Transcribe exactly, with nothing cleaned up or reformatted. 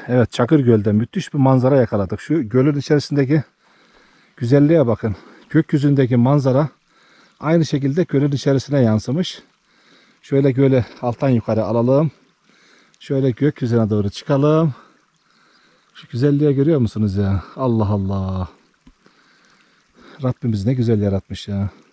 Evet, Çakırgöl'de müthiş bir manzara yakaladık. Şu gölün içerisindeki güzelliğe bakın. Gökyüzündeki manzara aynı şekilde gölün içerisine yansımış. Şöyle gölü alttan yukarı alalım. Şöyle gökyüzüne doğru çıkalım. Şu güzelliğe görüyor musunuz ya? Allah Allah. Rabbimiz ne güzel yaratmış ya.